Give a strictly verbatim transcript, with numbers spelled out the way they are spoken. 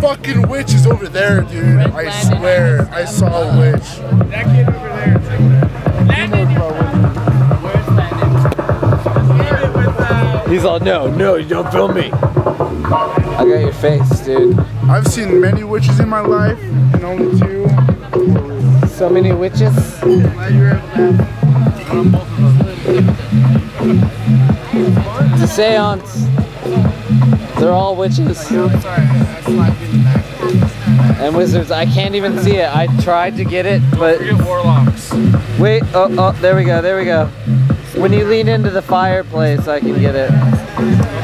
fucking witch is over there, dude. I swear, I saw a witch. That kid over there. Landon! Where's Landon? He's all, no, no, you don't film me. I got your face, dude. I've seen many witches in my life, and only two. So many witches. It's a seance. They're all witches. And wizards. I can't even see it. I tried to get it, but... warlocks. Wait, oh, oh, there we go, there we go. When you lean into the fireplace, I can get it.